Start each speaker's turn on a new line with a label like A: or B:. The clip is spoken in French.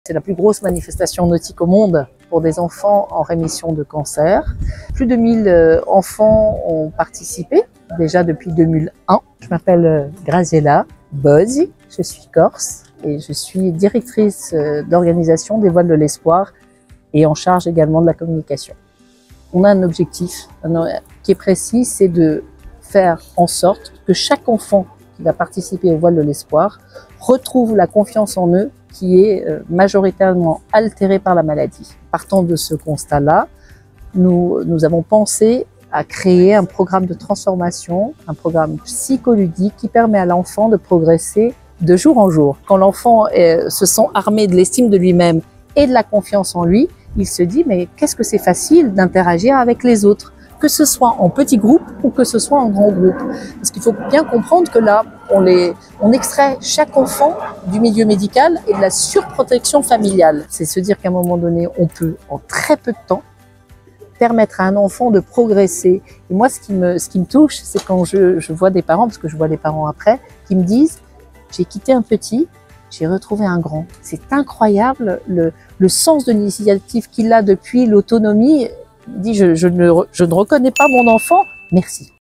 A: C'est la plus grosse manifestation nautique au monde pour des enfants en rémission de cancer. Plus de 1000 enfants ont participé, déjà depuis 2001. Je m'appelle Graziella Bozzi, je suis corse et je suis directrice d'organisation des Voile de l'Espoir et en charge également de la communication. On a un objectif qui est précis, c'est de faire en sorte que chaque enfant qui va participer au Voile de l'Espoir retrouve la confiance en eux qui est majoritairement altérée par la maladie. Partant de ce constat-là, nous avons pensé à créer un programme de transformation, un programme psycholudique qui permet à l'enfant de progresser de jour en jour. Quand l'enfant se sent armé de l'estime de lui-même et de la confiance en lui, il se dit mais qu'est-ce que c'est facile d'interagir avec les autres, que ce soit en petit groupe ou que ce soit en grand groupe. Parce qu'il faut bien comprendre que là, on extrait chaque enfant du milieu médical et de la surprotection familiale. C'est se dire qu'à un moment donné, on peut, en très peu de temps, permettre à un enfant de progresser. Et moi, ce qui me touche, c'est quand je vois des parents, parce que je vois les parents après, qui me disent « j'ai quitté un petit, j'ai retrouvé un grand ». C'est incroyable le sens de l'initiative qu'il a depuis l'autonomie. Il dit je ne reconnais pas mon enfant, merci.